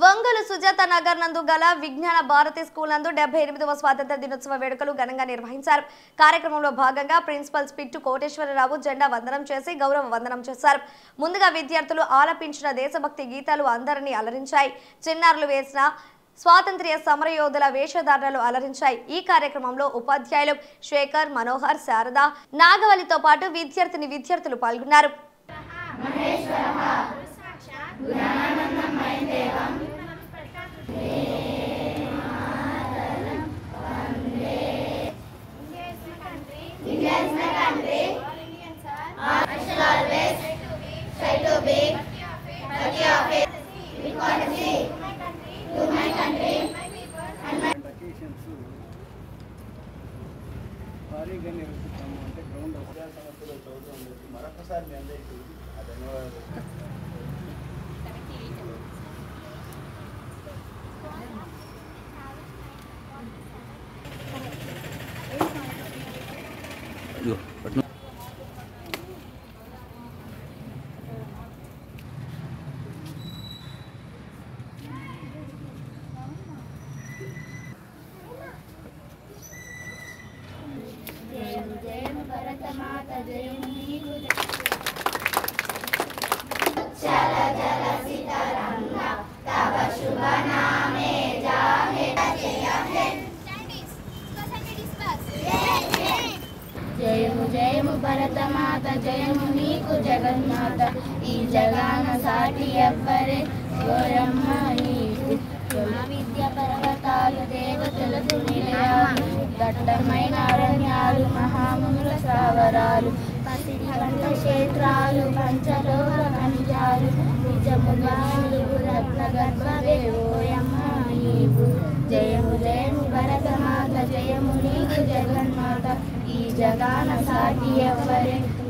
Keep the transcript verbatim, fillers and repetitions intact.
ఒంగోలు సుజాత నగర్ నందు గల విజ్ఞాన భారతి స్కూల్ నందు డెబ్బై ఎనిమిదవ స్వాతంత్ర దినోత్సవ వేడుకలు ఘనంగా నిర్వహించారు. కార్యక్రమంలో భాగంగా ప్రిన్సిపల్ పిట్టు కోటేశ్వరరావు జెండా వందనం చేసి గౌరవ వందనం చేశారు. ముందుగా విద్యార్థులు ఆలపించిన దేశభక్తి గీతాలు అందరినీ అలరించాయి. చిన్నారులు వేసిన స్వాతంత్ర్య సమరయోధుల వేషధారణలు అలరించాయి. ఈ కార్యక్రమంలో ఉపాధ్యాయులు శేఖర్, మనోహర్, శారద, నాగవల్లితో పాటు విద్యార్థిని విద్యార్థులు పాల్గొన్నారు. భారీగా నిర్వహిస్తాము అంటే గ్రౌండ్ విద్యా సంస్థలో చదువుతుంది. మరొకసారి మీ అందరికీ ధన్యవాదాలు. జయము జయము భరతమాత, జయము నీకు జగన్మాత, ఈ జగాన సాటి ఎవ్వరే గోరమ్మ నీకు. విద్య పర్వతాలు దేవతలకు నిలయాలు, దట్టమైన అరణ్యాలు మహామునుల స్థావరాలు, పసిడి పంట క్షేత్రాలు పంచలోహ ఖనిజాలు, నిజముగా నీవు రత్న గర్భవే ఓయమ్మ నీవు. జయము జయము భరతమాత, జయము నీకు జగన్మాత, ఈ జగాన సాటి ఎవ్వరే